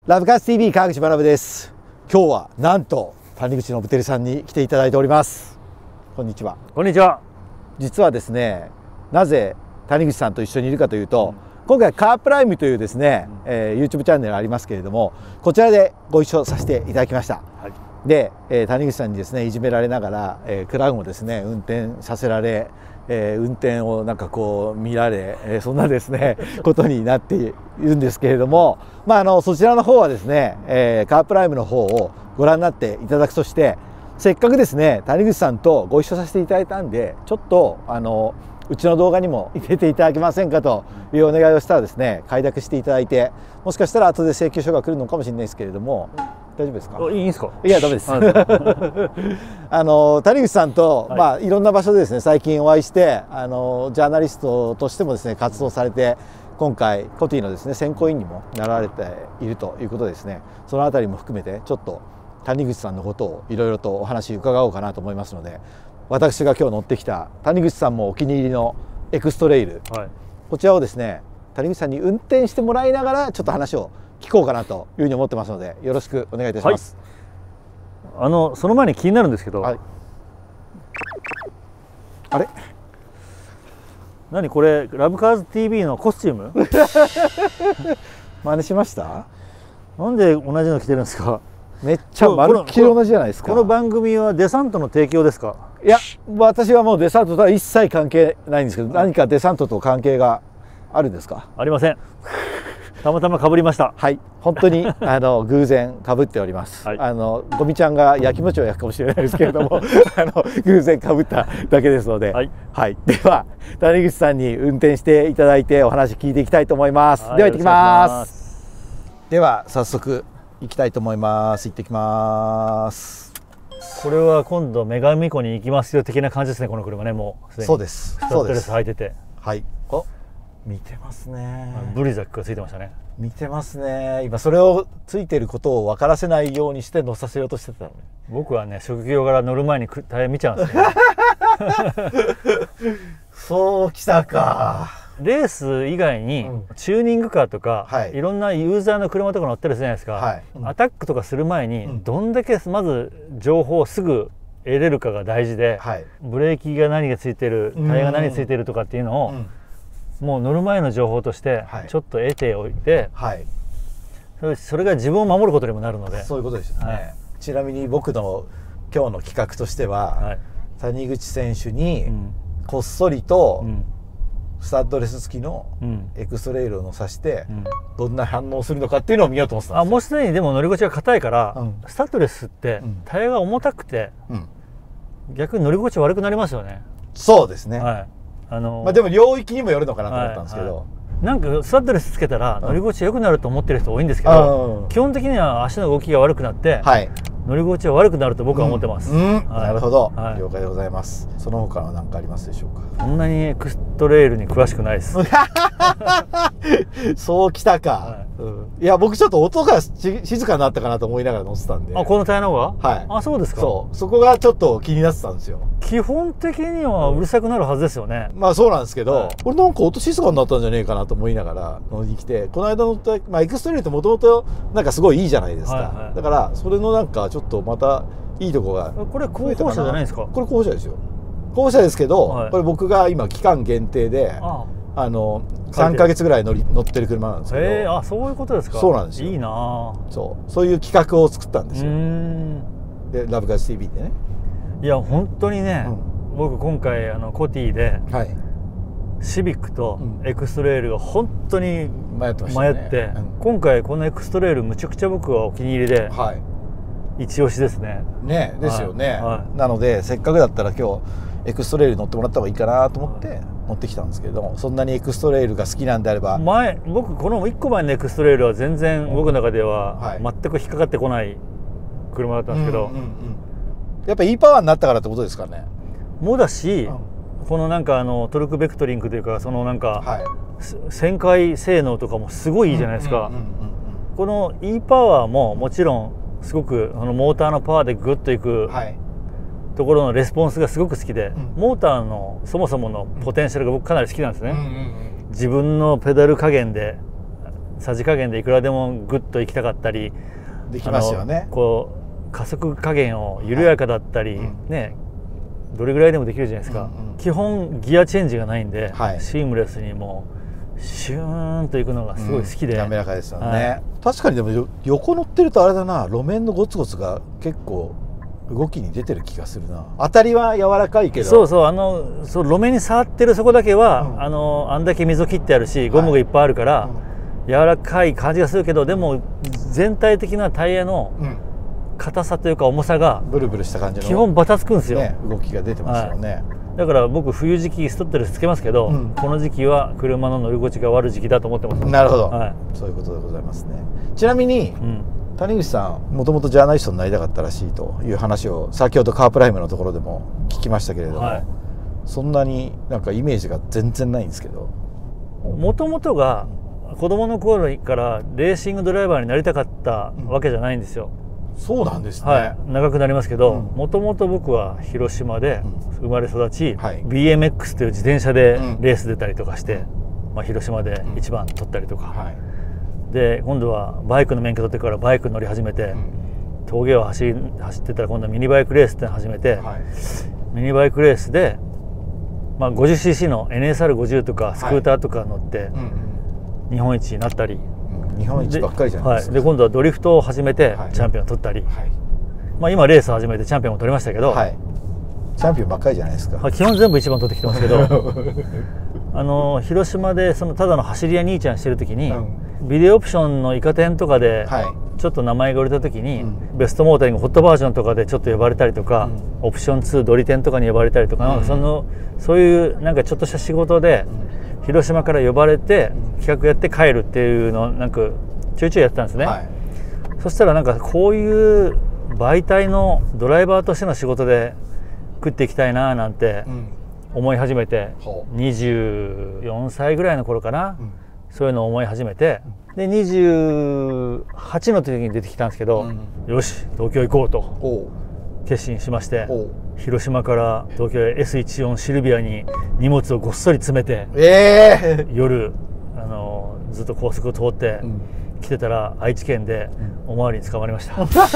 ラブカツ TV 川口学です。今日はなんと谷口信輝さんに来ていただいております。こんにちは。 こんにちは。 実はですね、なぜ谷口さんと一緒にいるかというと、今回カープライムというですね、YouTube チャンネルありますけれども、こちらでご一緒させていただきました。はい、で、谷口さんにですねいじめられながら、クラウンをですね運転させられ、運転をなんかこう見られ、そんなですねことになっているんですけれども、そちらの方はですね、カープライムの方をご覧になっていただくとして、せっかくですね谷口さんとご一緒させていただいたんで、ちょっとうちの動画にも入れていただけませんかというお願いをしたらですね、快諾していただいて、もしかしたら後で請求書が来るのかもしれないですけれども、大丈夫ですか？ いいんですか？ いや、ダメです。谷口さんと、いろんな場所でですね最近お会いして、ジャーナリストとしてもですね活動されて、今回コティのですね選考委員にもなられているということですね。そのあたりも含めてちょっと谷口さんのことをいろいろとお話伺おうかなと思いますので、私が今日乗ってきた谷口さんもお気に入りのエクストレイル、こちらをですね谷口さんに運転してもらいながらちょっと話を聞こうかなというふうに思ってますので、よろしくお願いいたします。 その前に気になるんですけど、 あれ、 何これ、ラブカーズ TV のコスチューム真似しました？ なんで同じの着てるんですか？ めっちゃまるっきり同じじゃないですか。 この番組はデサントの提供ですか？ いや、私はもうデサントとは一切関係ないんですけど、何かデサントと関係があるんですか？ ありません。たまたま被りました。 はい、本当に偶然被っております。ゴミちゃんが焼きもちを焼くかもしれないですけれども偶然被っただけですので、では谷口さんに運転していただいてお話聞いていきたいと思います。では行ってきます。では早速行きたいと思います。行ってきます。 これは今度女神湖に行きますよ的な感じですね。この車ね、もうそうです。 スタッドレス履いてて、 お、見てますね。 ブリザックがついてましたね。 見てますね。今それをついてることを分からせないようにして乗させようとしてたのね。 僕はね、職業柄乗る前にタイヤ見ちゃうんですよそうきたか。 レース以外にチューニングカーとか、いろんなユーザーの車とか乗ってるじゃないですか。アタックとかする前にどんだけまず情報をすぐ得れるかが大事で、ブレーキが何がついてる、タイヤが何がついてるとかっていうのをもう乗る前の情報としてちょっと得ておいて、それが自分を守ることにもなるので。 そういうことですよね。ちなみに僕の今日の企画としては、谷口選手にこっそりとスタッドレス付きのエクストレイルを乗させてどんな反応するのかっていうのを見ようと思ってたんですよ。 もうすでにでも乗り心地が硬いから、スタッドレスってタイヤが重たくて逆に乗り心地悪くなりますよね。 そうですね。でも領域にもよるのかなと思ったんですけど、 なんかスタッドレスつけたら乗り心地良くなると思ってる人多いんですけど、基本的には足の動きが悪くなって乗り心地は悪くなると僕は思ってます。 なるほど、了解でございます。その他の何かありますでしょうか？ そんなにエクストレイルに詳しくないです。 そうきたか。いや、僕ちょっと音が静かになったかなと思いながら乗ってたんで。 このタイヤの方が？そうですか。 そこがちょっと気になってたんですよ。 基本的にはうるさくなるはずですよね。 そうなんですけど、これなんか音静かになったんじゃねえかなと思いながら乗りに来て、この間乗ったエクストレイルってもともとなんかすごいいいじゃないですか。だからそれのなんかちょっとまたいいとこが。 これ後方車じゃないですか？これ後方車ですよ。後方車ですけど、これ僕が今期間限定で3ヶ月ぐらい乗ってる車なんですけど。 そういうことですか？ そうなんですよ。 いいな。 そういう企画を作ったんですよ。でラブカーズ TV でね。いや本当にね、僕今回コティでシビックとエクストレイルが本当に迷って、今回このエクストレイルむちゃくちゃ僕はお気に入りで一押しですね。 ですよね。なのでせっかくだったら今日エクストレイル乗ってもらった方がいいかなと思って乗ってきたんですけど、そんなにエクストレイルが好きなんであれば、 僕この1個前のエクストレイルは全然僕の中では全く引っかかってこない車だったんですけど、 やっぱ E パワーになったからってことですかね。 もだし、このなんかトルクベクトリングというか、そのなんか旋回性能とかもすごいいいじゃないですか。この E パワーももちろんすごくモーターのパワーでグッといくところのレスポンスがすごく好きで、モーターのそもそものポテンシャルが僕かなり好きなんですね。自分のペダル加減でさじ加減でいくらでもグッと行きたかったりできますよね。 こう加速加減を緩やかだったり、ね、どれぐらいでもできるじゃないですか。基本ギアチェンジがないんで、シームレスにもうシューンといくのがすごい好きで、 滑らかですよね。確かにでも横乗ってるとあれだな、路面のゴツゴツが結構動きに出てる気がするな。当たりは柔らかいけど、 そう路面に触ってるそこだけは、あんだけ溝切ってあるしゴムがいっぱいあるから、柔らかい感じがするけど、でも全体的なタイヤの硬さというか重さがブルブルした感じの基本バタつくんですよ、 動きが出てますよね。 だから僕冬時期ストットレスつけますけど、この時期は車の乗り心地が悪い時期だと思ってます。 なるほど、そういうことでございますね。ちなみに、谷口さんもともとジャーナリストになりたかったらしいという話を先ほどカープライムのところでも聞きましたけれども、そんなになんかイメージが全然ないんですけど、 もともとが子供の頃からレーシングドライバーになりたかったわけじゃないんですよ。 そうなんですね。 長くなりますけど、もともと僕は広島で生まれ育ち、BMX という自転車でレース出たりとかして、広島で1番取ったりとか、で今度はバイクの免許取ってからバイク乗り始めて、峠を走ってたら今度はミニバイクレースって始めて、ミニバイクレースで、50cc の NSR50 とかスクーターとか乗って日本一になったり、 日本一ばっかりじゃないですか。 で今度はドリフトを始めてチャンピオンを取ったり、今レースを始めてチャンピオンも取りましたけど、 チャンピオンばっかりじゃないですか。 基本全部一番取ってきてますけど広島でそのただの走り屋兄ちゃんしてる時に、ビデオオプションのイカ天とかでちょっと名前が売れた時に、ベストモータリングホットバージョンとかでちょっと呼ばれたりとか、オプション2ドリテンとかに呼ばれたりとか、そういうなんかちょっとした仕事で広島から呼ばれて企画やって帰るっていうのをなんかちょいちょいやってたんですね。そしたらなんかこういう媒体のドライバーとしての仕事で食っていきたいななんて思い始めて、24歳ぐらいの頃かな、そういうのを思い始めて、で28の時に出てきたんですけど、よし東京行こうと決心しまして、広島から東京へ S14 シルビアに荷物をごっそり詰めて、夜ずっと高速を通って来てたら、愛知県でおまわりに捕まりました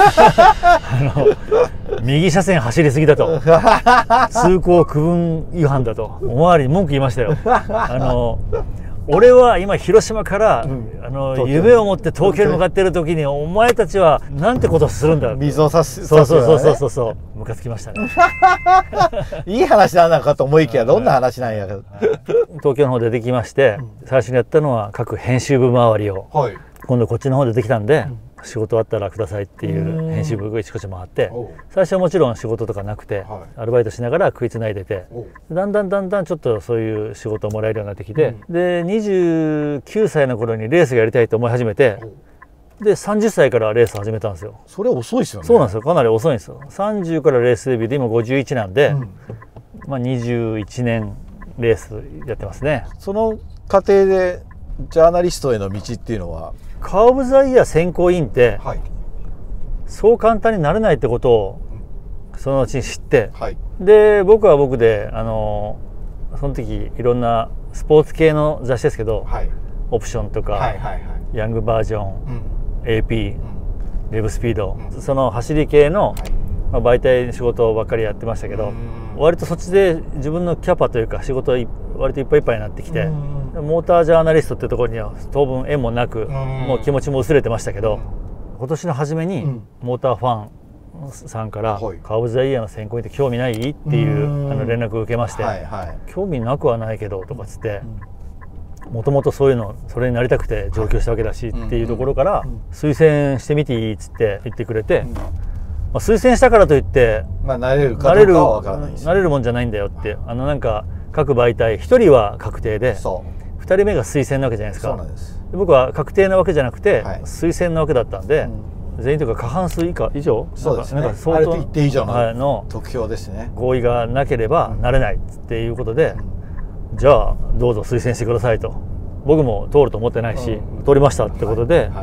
右車線走りすぎだと通行区分違反だとおまわりに文句言いましたよ。俺は今広島から、夢を持って東京に向かっている時にお前たちはなんてことするんだ。 水を差す。 そうムカつきましたねいい話なんだかと思いきやどんな話なんやけど東京の方でできまして、最初にやったのは各編集部周りを、今度こっちの方でできたんで、仕事あったらくださいっていう編集部が一こち回って、最初はもちろん仕事とかなくて、アルバイトしながら食いつないでて、だんだんちょっとそういう仕事をもらえるようになってきて、で29歳の頃にレースがやりたいと思い始めて、で30歳からレース始めたんですよ。 それ遅いですよね。 そうなんですよ、かなり遅いんですよ。30からレースデビューで今51なんで、21年レースやってますね。 その過程でジャーナリストへの道っていうのは、 カー・オブ・ザ・イヤー選考委員って、そう簡単になれないってことをそのうちに知って、で僕は僕でその時いろんなスポーツ系の雑誌ですけど、オプションとか、ヤングバージョン、AP、レブスピード、その走り系の、媒体の仕事ばっかりやってましたけど、割とそっちで自分のキャパというか仕事割といっぱいいっぱいになってきて、モータージャーナリストっていうところには当分縁もなく、もう気持ちも薄れてましたけど、今年の初めにモーターファンさんから「カー・オブ・ザ・イヤーの選考員って興味ない?」っていう連絡を受けまして「興味なくはないけど」とかっつって。もともとそういうのそれになりたくて上京したわけだしっていうところから推薦してみていいっつって言ってくれて、推薦したからといってなれるかどうかは分からないし、 なれるもんじゃないんだよって、なんか各媒体1人は確定で2人目が推薦なわけじゃないですか。僕は確定なわけじゃなくて推薦なわけだったんで、全員というか過半数以上、 そうですね、ある一定以上の得票ですね、 合意がなければなれないっていうことで、じゃあどうぞ推薦してくださいと。僕も通ると思ってないし、通りましたってことで、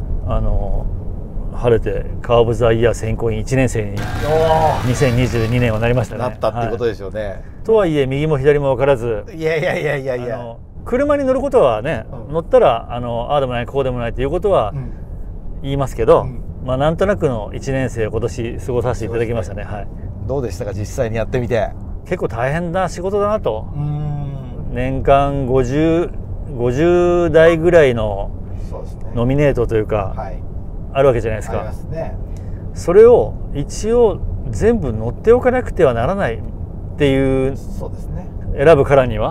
晴れてカー・オブ・ザ・イヤー選考員1年生に2022年はなりましたね。 なったってことですよね。 とはいえ右も左も分からず、 いや車に乗ることはね、乗ったらああでもないこうでもないということは言いますけど、まあなんとなくの1年生を今年過ごさせていただきましたね。はい。 どうでしたか実際にやってみて。 結構大変な仕事だなと。年間50台ぐらいのノミネートというかあるわけじゃないですか。それを一応全部乗っておかなくてはならないっていう、選ぶからには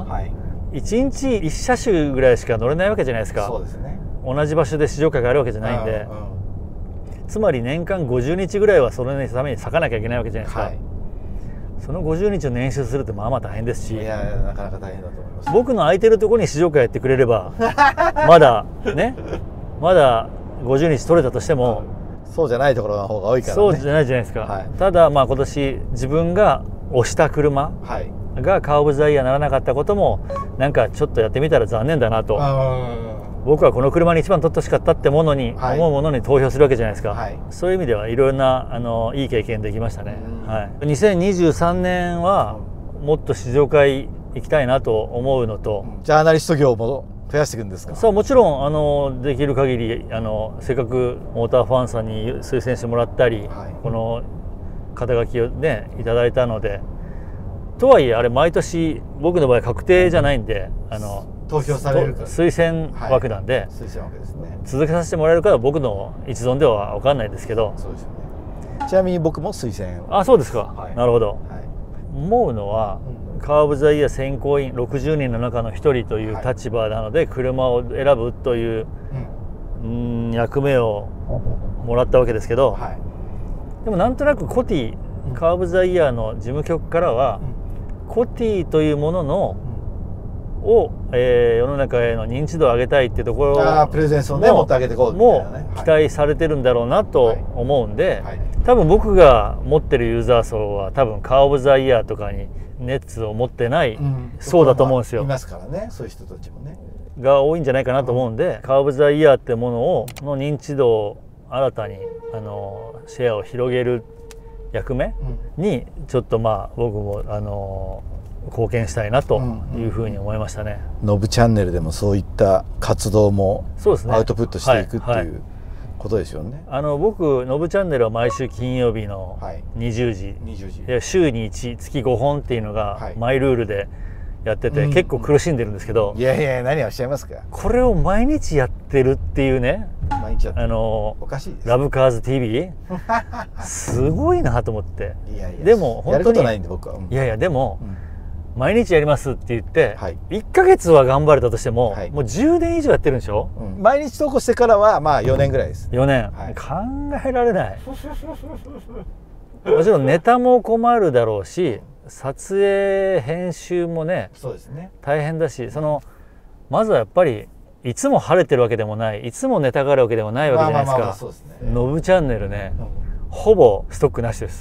1日1車種ぐらいしか乗れないわけじゃないですか。同じ場所で試乗会があるわけじゃないんで、つまり年間50日ぐらいはそれのために割かなきゃいけないわけじゃないですか。その50日を捻出するってまあまあ大変ですし、 いやなかなか大変だと思います。 僕の空いてるところに試乗会やってくれればまだね、まだ50日取れたとしても、 そうじゃないところの方が多いからね。 そうじゃないじゃないですか。ただまあ今年自分が推した車がカー・オブ・ザ・イヤーにならなかったこともなんかちょっとやってみたら残念だなと。僕はこの車に一番取ってほしかったってものに、思うものに投票するわけじゃないですか。そういう意味ではいろんないい経験できましたね。2023年はもっと試乗会行きたいなと思うのと、 ジャーナリスト業も増やしていくんですか。 そう、もちろんできる限りせっかくモーターファンさんに推薦してもらったり、この肩書きをねいただいたので、とはいえあれ毎年僕の場合確定じゃないんで、 投票される推薦枠なんで、続けさせてもらえるかは僕の一存では分かんないですけど。 そうですよね。ちなみに僕も推薦を。 あ、そうですか。なるほど。思うのはカー・オブ・ザ・イヤー選考員60人の中の1人という立場なので、車を選ぶという役目をもらったわけですけど、でもなんとなくコティカー・オブ・ザ・イヤーの事務局からは、コティというもののを、世の中への認知度を上げたいっていうところプレゼンスをねもっと上げていこうみたいなね、 期待されてるんだろうなと思うんで、多分僕が持ってるユーザー層は多分カー・オブ・ザ・イヤーとかに熱を持ってない層だと思うんですよ。 いますからね、そういう人たちもねが多いんじゃないかなと思うんで、カー・オブ・ザ・イヤーってものの認知度を新たにシェアを広げる役目にちょっとまあ僕も貢献したいなというふうに思いましたね。 ノブチャンネルでもそういった活動もアウトプットしていくっていうことですよね。 僕ノブチャンネルは毎週金曜日の20時、週に1月5本っていうのがマイルールでやってて、結構苦しんでるんですけど、 いやいや何をおっしゃいますか。 これを毎日やってるっていうね、 毎日やってるおかしいです。 ラブカーズ TV すごいなと思って。 いやいやでも本当にやることないんで僕は。 いやいやでも、毎日やりますって言って、1ヶ月は頑張れたとしても、もう10年以上やってるんでしょ。 毎日投稿してからはまあ4年ぐらいです。 4年、考えられない。もちろんネタも困るだろうし、撮影編集もね大変だし、まずはやっぱりいつも晴れてるわけでもない、いつもネタがあるわけでもないわけじゃないですか。ノブチャンネルね、ほぼストックなしです。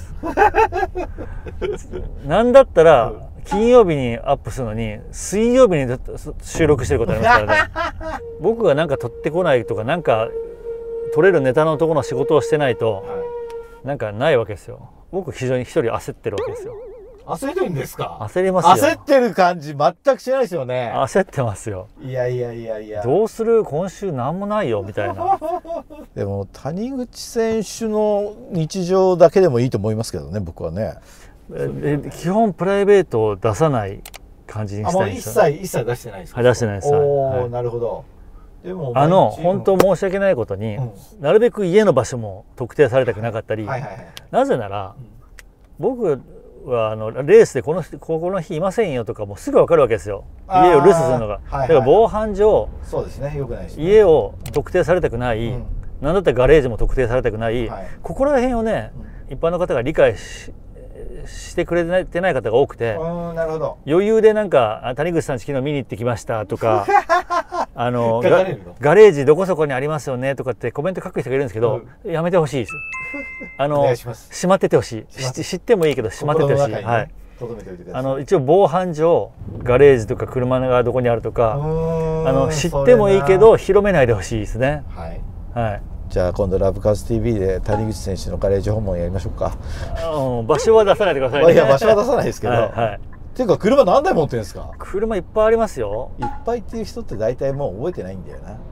なんだったら金曜日にアップするのに水曜日に収録してることありますからね。僕がなんか撮ってこないとか、なんか撮れるネタのところの仕事をしてないとなんかないわけですよ。僕非常に一人焦ってるわけですよ。 焦るんですか。 焦りますよ。 焦ってる感じ全くしないですよね。 焦ってますよ。 いやいやいやいや、 どうする今週なんもないよみたいな。 でも谷口選手の日常だけでもいいと思いますけどね、僕はね。 基本プライベートを出さない感じにしたいんですよ。 一切出してないですか。 出してないです。 おお、なるほど。でも本当申し訳ないことに、なるべく家の場所も特定されたくなかったり、なぜなら僕はレースでここの日いませんよとかもすぐ分かるわけですよ。家を留守するのが。だから防犯上家を特定されたくない、なんだったらガレージも特定されたくない、ここら辺をね一般の方が理解してくれてない方が多くて、余裕でなんか谷口さんち昨日見に行ってきましたとかガレージどこそこにありますよねとかってコメント書く人がいるんですけど、やめてほしいです。しまっててほしい。知ってもいいけどしまっててほしい。はい。一応防犯上ガレージとか車がどこにあるとか知ってもいいけど広めないでほしいですね。はい。 じゃあ今度ラブカーズ TV で谷口選手のガレージ訪問やりましょうか。 場所は出さないでくださいね。 いや場所は出さないですけど、 ていうか車何台持ってるんですか？ 車いっぱいありますよ。 いっぱいっていう人って大体もう覚えてないんだよな。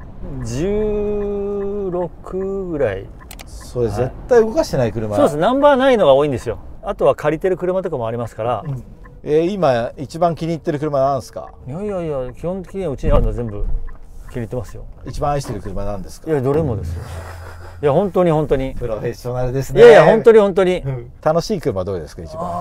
16ぐらい。 それ絶対動かしてない車、 そうです。ナンバーないのが多いんですよ。あとは借りてる車とかもありますから、 今一番気に入ってる車なんですか？ いやいやいや、基本的にはうちにあるのは全部気に入ってますよ。 一番愛してる車なんですか？ いや、どれもですよ。いや、本当に本当にプロフェッショナルですね。 いやいや、本当に本当に楽しい車どれですか一番？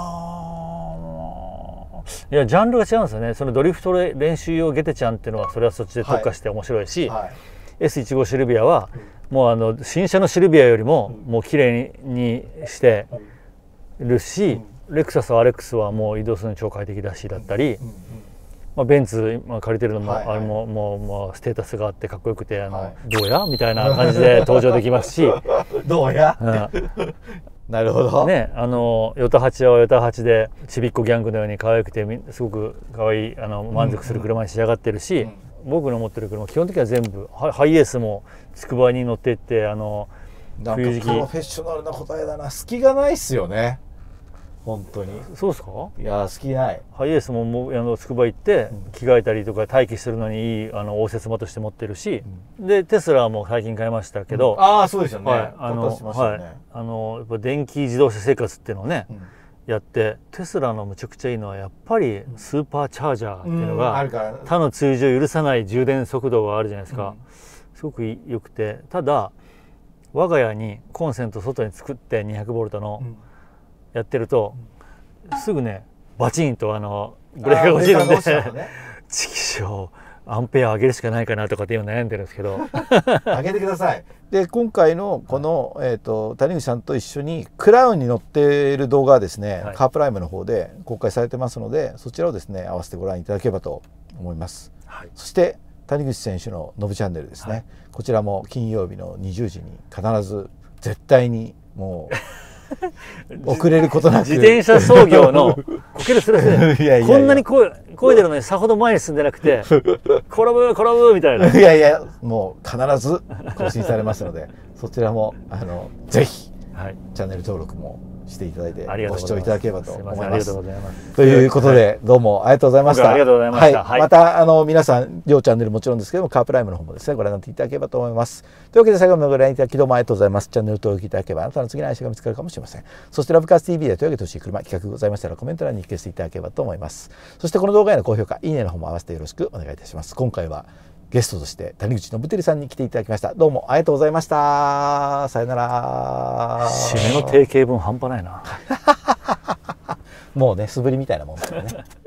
いや、ジャンルが違うんですよね。そのドリフト練習用ゲテちゃんっていうのはそれはそっちで特化して面白いし、S15 シルビアはもう新車のシルビアよりももう綺麗にしてるし、レクサス RX はもう移動するのに超快適だしだったり、ベンツ借りてるのもあれももうステータスがあってかっこよくてどうやみたいな感じで登場できますしどうやなるほどね、ヨタ8はヨタ8でちびっこギャングのように可愛くてすごく可愛い満足する車に仕上がってるし、僕の持ってる車基本的には全部ハイエースもつくばに乗ってってなんかプロフェッショナルな答えだな。隙がないっすよね本当に。 そうですか？ いや隙ない。 ハイエースもつくば行って着替えたりとか待機するのにいい応接間として持ってるし、でテスラも最近買いましたけど、 ああそうですよね。 やっぱ電気自動車生活っていうのをね、やってテスラのむちゃくちゃいいのはやっぱりスーパーチャージャーっていうのが他の通常許さない充電速度があるじゃないですか。すごく良くて、ただ我が家にコンセント外に作って200ボルトのやってるとすぐねバチンとブレーカーが落ちるんでチキショーアンペア上げるしかないかなとかって今悩んでるんですけど上げてください。で今回のこの、谷口さんと一緒にクラウンに乗っている動画はですね、カープライムの方で公開されてますのでそちらをですね合わせてご覧いただければと思います。そして谷口選手のノブチャンネルですね、こちらも金曜日の20時に必ず絶対にもう遅れることなく自転車操業のこけるするこんなにこいでるのにさほど前に進んでなくて転ぶみたいな。 いやいやもう必ず更新されますのでそちらもぜひ、チャンネル登録もしていただいてご視聴いただければと思います。ということでどうもありがとうございました。 ありがとうございました。 また皆さん両チャンネルもちろんですけどもカープライムの方もですねご覧になっていただければと思います。というわけで最後までご覧いただきどうもありがとうございます。チャンネル登録いただければあなたの次の愛車が見つかるかもしれません。そしてラブカース TV で取り上げてほしい車企画ございましたらコメント欄に記していただければと思います。そしてこの動画への高評価いいねの方も合わせてよろしくお願いいたします。今回はゲストとして谷口信輝さんに来ていただきました。どうもありがとうございました。さよなら。 締めの定型文半端ないな。 もうね素振りみたいなもんだよね。